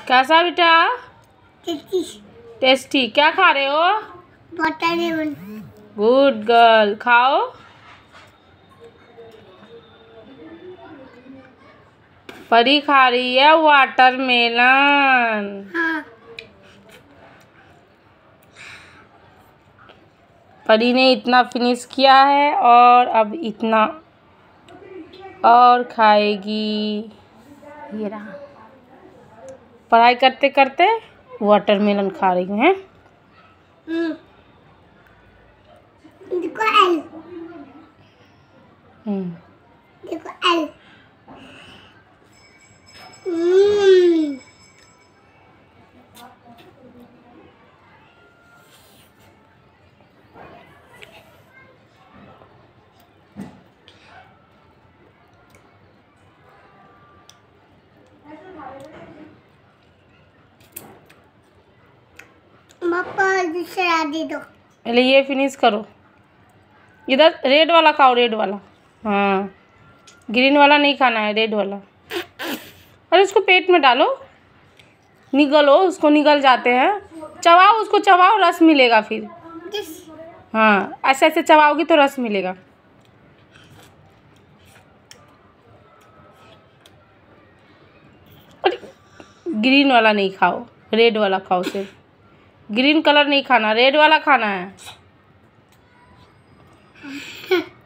कैसा बेटा? Tasty. Tasty. क्या खा रहे हो? वाटरमेलन। गुड गर्ल, खाओ। परी खा रही है वाटरमेलन। हाँ। परी ने इतना फिनिश किया है और अब इतना और खाएगी। ये रहा। पढ़ाई करते करते वाटरमेलन खा रही हैं। देखो एल। देखो एल। पापा दूसरा दे दो। पहले ये फिनिश करो। इधर रेड वाला खाओ, रेड वाला। हाँ, ग्रीन वाला नहीं खाना है, रेड वाला। अरे उसको पेट में डालो, निगलो, उसको निगल जाते हैं। चबाओ उसको, चबाओ, रस मिलेगा फिर। हाँ, ऐसे ऐसे चबाओगी तो रस मिलेगा। अरे ग्रीन वाला नहीं खाओ, रेड वाला खाओ सिर्फ। ग्रीन कलर नहीं खाना, रेड वाला खाना है।